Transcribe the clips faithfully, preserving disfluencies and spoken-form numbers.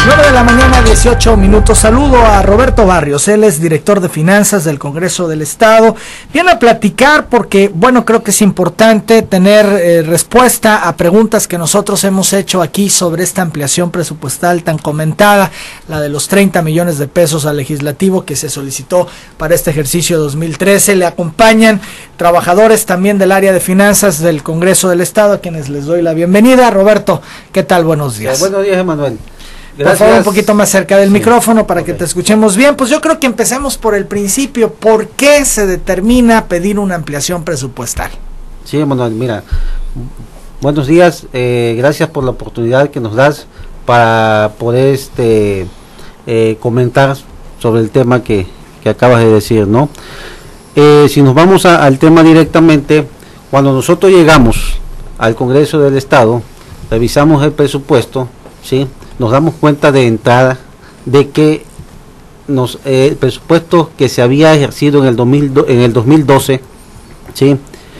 nueve de la mañana, dieciocho minutos. Saludo a Roberto Barrios, él es director de finanzas del Congreso del Estado. Viene a platicar porque, bueno, creo que es importante tener eh, respuesta a preguntas que nosotros hemos hecho aquí sobre esta ampliación presupuestal tan comentada, la de los treinta millones de pesos al legislativo que se solicitó para este ejercicio dos mil trece. Le acompañan trabajadores también del área de finanzas del Congreso del Estado, a quienes les doy la bienvenida. Roberto, ¿qué tal? Buenos días. Buenos días, Emanuel. Gracias. Por favor, un poquito más cerca del sí. micrófono para okay. que te escuchemos bien. Pues yo creo que empecemos por el principio. ¿Por qué se determina pedir una ampliación presupuestal? Sí, Manuel, mira, buenos días. Eh, gracias por la oportunidad que nos das para poder este eh, comentar sobre el tema que, que acabas de decir, ¿no? Eh, si nos vamos a, al tema directamente, cuando nosotros llegamos al Congreso del Estado, revisamos el presupuesto, ¿sí? Nos damos cuenta de entrada de que nos, eh, el presupuesto que se había ejercido en el, dos mil do, en el dos mil doce, ¿sí?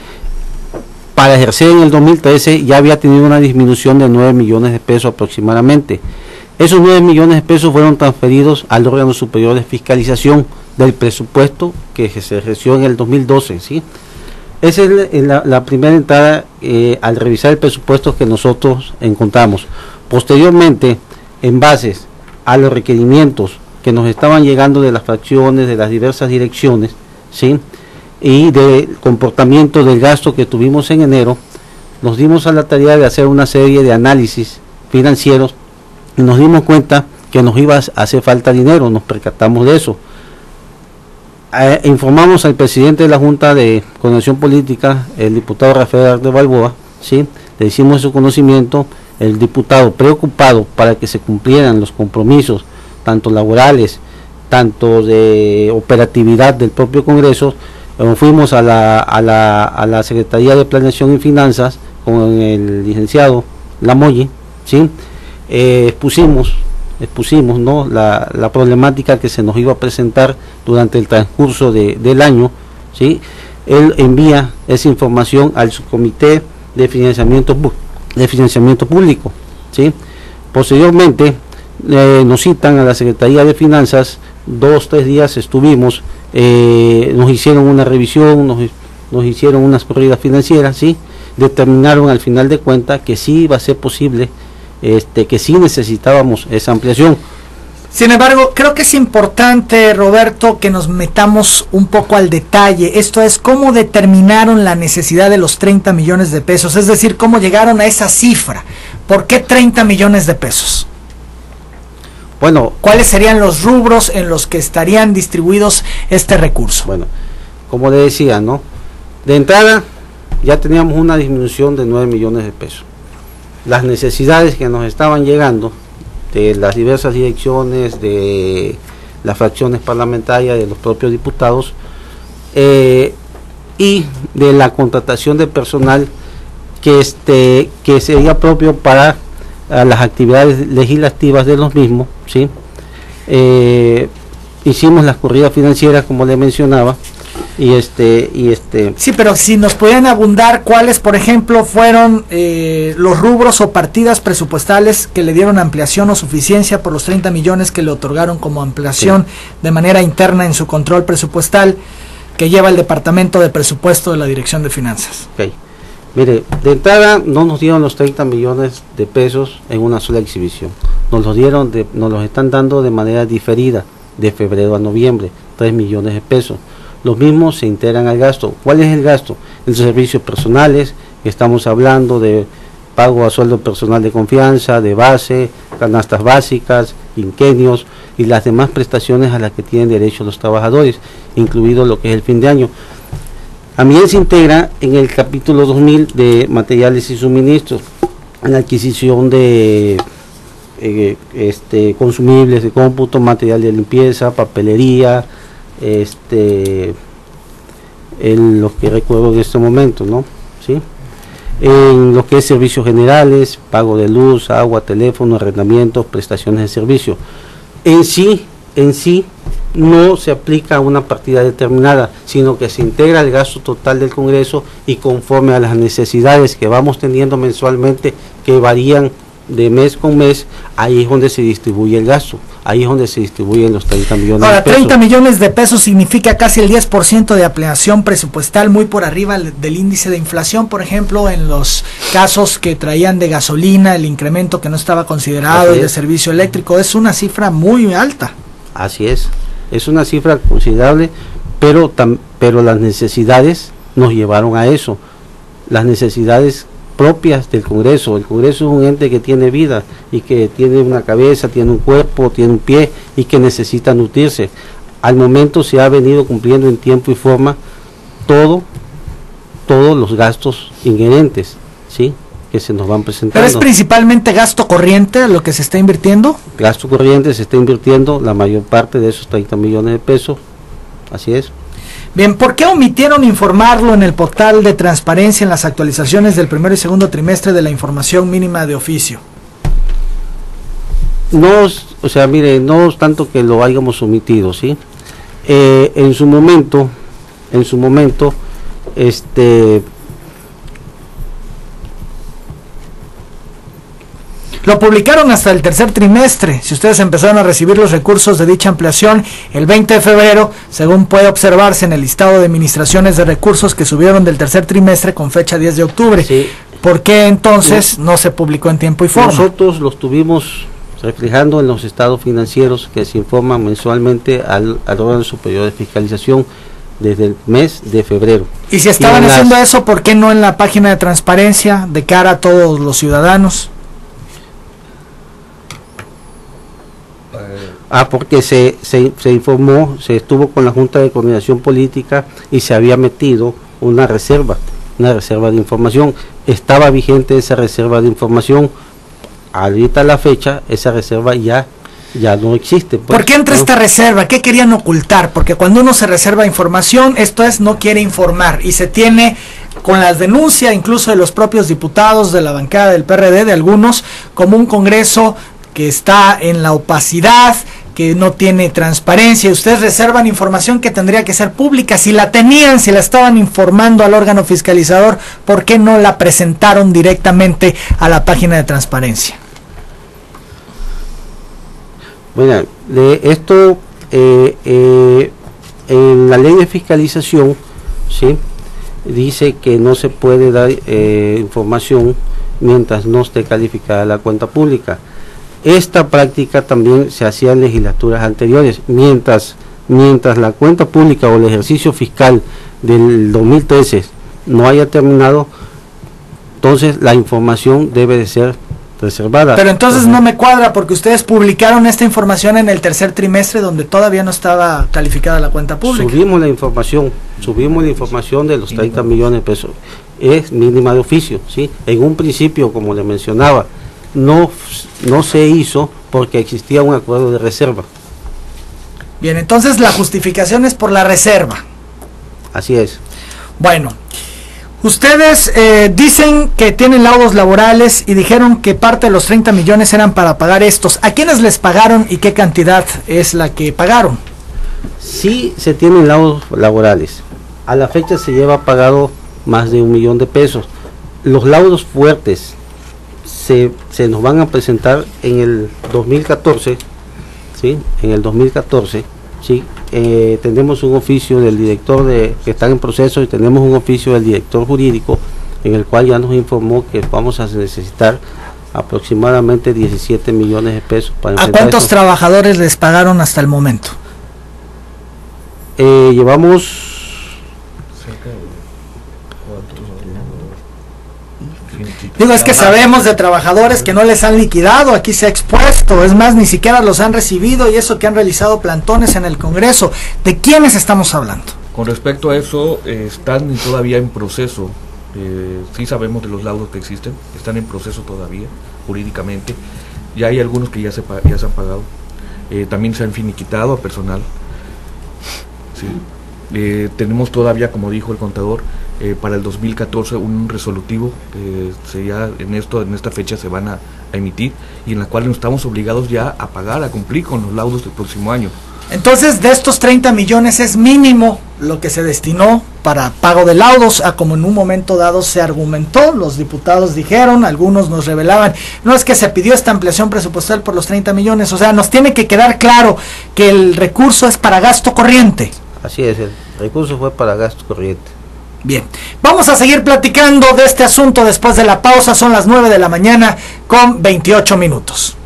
Para ejercer en el dos mil trece ya había tenido una disminución de nueve millones de pesos aproximadamente. Esos nueve millones de pesos fueron transferidos al órgano superior de fiscalización del presupuesto que se ejerció en el dos mil doce, ¿sí? Esa es la, la primera entrada eh, al revisar el presupuesto que nosotros encontramos. Posteriormente, en base a los requerimientos que nos estaban llegando de las fracciones, de las diversas direcciones, ¿sí? Y del comportamiento del gasto que tuvimos en enero, nos dimos a la tarea de hacer una serie de análisis financieros y nos dimos cuenta que nos iba a hacer falta dinero, nos percatamos de eso. Eh, informamos al presidente de la Junta de Coordinación Política, el diputado Rafael de Balboa, ¿sí? Le hicimos su conocimiento. El diputado, preocupado para que se cumplieran los compromisos, tanto laborales, tanto de operatividad del propio Congreso, eh, fuimos a la, a, la, a la Secretaría de Planeación y Finanzas con el licenciado Lamoyi, ¿sí? eh, expusimos, expusimos ¿no? la, la problemática que se nos iba a presentar durante el transcurso de, del año, ¿sí? Él envía esa información al subcomité de financiamiento de financiamiento público, ¿sí? Posteriormente eh, nos citan a la Secretaría de Finanzas, dos, tres días estuvimos, eh, nos hicieron una revisión, nos, nos hicieron unas corridas financieras, ¿sí? Determinaron al final de cuentas que sí iba a ser posible, este, que sí necesitábamos esa ampliación. Sin embargo, creo que es importante, Roberto, que nos metamos un poco al detalle. Esto es, ¿cómo determinaron la necesidad de los treinta millones de pesos? Es decir, ¿cómo llegaron a esa cifra? ¿Por qué treinta millones de pesos? Bueno, ¿cuáles serían los rubros en los que estarían distribuidos este recurso? Bueno, como le decía, ¿no? De entrada, ya teníamos una disminución de nueve millones de pesos. Las necesidades que nos estaban llegando de las diversas direcciones, de las fracciones parlamentarias, de los propios diputados, eh, y de la contratación de personal que este que sería propio para uh, las actividades legislativas de los mismos, ¿sí? Eh, hicimos las corridas financieras, como le mencionaba, y este y este sí, pero si nos pudieran abundar cuáles, por ejemplo, fueron eh, los rubros o partidas presupuestales que le dieron ampliación o suficiencia por los treinta millones que le otorgaron como ampliación sí. de manera interna en su control presupuestal que lleva el Departamento de Presupuesto de la Dirección de Finanzas. Okay. Mire, de entrada no nos dieron los treinta millones de pesos en una sola exhibición, nos los dieron de, nos los están dando de manera diferida, de febrero a noviembre, tres millones de pesos. Los mismos se integran al gasto. ¿Cuál es el gasto? En servicios personales, estamos hablando de pago a sueldo personal de confianza, de base, canastas básicas, quinquenios y las demás prestaciones a las que tienen derecho los trabajadores, incluido lo que es el fin de año. También se integra en el capítulo dos mil de materiales y suministros, en la adquisición de eh, este, consumibles de cómputo, material de limpieza, papelería, este en lo que recuerdo en este momento, ¿no? ¿Sí? En lo que es servicios generales, pago de luz, agua, teléfono, arrendamientos, prestaciones de servicio. En sí, en sí no se aplica a una partida determinada, sino que se integra el gasto total del Congreso y conforme a las necesidades que vamos teniendo mensualmente, que varían de mes con mes, ahí es donde se distribuye el gasto, ahí es donde se distribuyen los treinta millones Ahora, de pesos. treinta millones de pesos significa casi el diez por ciento de ampliación presupuestal, muy por arriba del índice de inflación, por ejemplo, en los casos que traían de gasolina, el incremento que no estaba considerado, y de servicio eléctrico, es una cifra muy alta. Así es, es una cifra considerable, pero, tam, pero las necesidades nos llevaron a eso, las necesidades propias del Congreso. El Congreso es un ente que tiene vida y que tiene una cabeza, tiene un cuerpo, tiene un pie y que necesita nutrirse. Al momento se ha venido cumpliendo en tiempo y forma todo, todos los gastos inherentes, ¿sí?, que se nos van presentando. ¿Pero es principalmente gasto corriente lo que se está invirtiendo? Gasto corriente se está invirtiendo la mayor parte de esos treinta millones de pesos, así es. Bien, ¿por qué omitieron informarlo en el portal de transparencia en las actualizaciones del primero y segundo trimestre de la información mínima de oficio? No, o sea, mire, no es tanto que lo hayamos omitido, ¿sí? Eh, en su momento, en su momento, este... Lo publicaron hasta el tercer trimestre. Si ustedes empezaron a recibir los recursos de dicha ampliación el veinte de febrero, según puede observarse en el listado de administraciones de recursos que subieron del tercer trimestre con fecha diez de octubre. Sí. ¿Por qué entonces no se publicó en tiempo y forma? Nosotros los tuvimos reflejando en los estados financieros que se informan mensualmente al, al órgano superior de fiscalización desde el mes de febrero. Y si estaban y haciendo las... eso, ¿por qué no en la página de transparencia de cara a todos los ciudadanos? Ah, porque se, se, se informó, se estuvo con la Junta de Coordinación Política y se había metido una reserva, una reserva de información. Estaba vigente esa reserva de información. Ahorita a la fecha, esa reserva ya, ya no existe. Pues, ¿por qué entra ¿no? esta reserva? ¿Qué querían ocultar? Porque cuando uno se reserva información, esto es, no quiere informar, y se tiene, con las denuncias incluso de los propios diputados de la bancada del P R D, de algunos, como un Congreso que está en la opacidad, que no tiene transparencia. Ustedes reservan información que tendría que ser pública. Si la tenían, si la estaban informando al órgano fiscalizador, ¿por qué no la presentaron directamente a la página de transparencia? Bueno, de esto eh, eh, en la ley de fiscalización, sí, dice que no se puede dar eh, información mientras no esté calificada la cuenta pública. Esta práctica también se hacía en legislaturas anteriores, mientras, mientras la cuenta pública o el ejercicio fiscal del dos mil trece no haya terminado, entonces la información debe de ser reservada. Pero entonces uh-huh. no me cuadra, porque ustedes publicaron esta información en el tercer trimestre donde todavía no estaba calificada la cuenta pública. Subimos la información, subimos la información de los treinta millones de pesos, es mínima de oficio, ¿sí? En un principio, como le mencionaba, no, no se hizo porque existía un acuerdo de reserva. Bien, entonces la justificación es por la reserva. Así es. Bueno, ustedes eh, dicen que tienen laudos laborales y dijeron que parte de los treinta millones eran para pagar estos. ¿A quiénes les pagaron y qué cantidad es la que pagaron? Sí se tienen laudos laborales. A la fecha se lleva pagado más de un millón de pesos. Los laudos fuertes Se, se nos van a presentar en el dos mil catorce, ¿sí? En el dos mil catorce, ¿sí? Eh, tenemos un oficio del director de que está en proceso y tenemos un oficio del director jurídico en el cual ya nos informó que vamos a necesitar aproximadamente diecisiete millones de pesos para ¿A cuántos eso. trabajadores les pagaron hasta el momento? Eh, llevamos Digo, es que sabemos de trabajadores que no les han liquidado, aquí se ha expuesto, es más, ni siquiera los han recibido, y eso que han realizado plantones en el Congreso. ¿De quiénes estamos hablando? Con respecto a eso, eh, están todavía en proceso, eh, sí sabemos de los laudos que existen, están en proceso todavía, jurídicamente, ya hay algunos que ya se, ya se han pagado, eh, también se han finiquitado a personal, sí. Eh, tenemos todavía, como dijo el contador, eh, para el dos mil catorce un resolutivo, eh, se ya en esto en esta fecha se van a, a emitir, y en la cual nos estamos obligados ya a pagar, a cumplir con los laudos del próximo año. Entonces, de estos treinta millones es mínimo lo que se destinó para pago de laudos, a como en un momento dado se argumentó, los diputados dijeron, algunos nos revelaban, no es que se pidió esta ampliación presupuestal por los treinta millones, o sea, nos tiene que quedar claro que el recurso es para gasto corriente. Así es, el recurso fue para gasto corriente. Bien, vamos a seguir platicando de este asunto después de la pausa, son las nueve de la mañana con veintiocho minutos.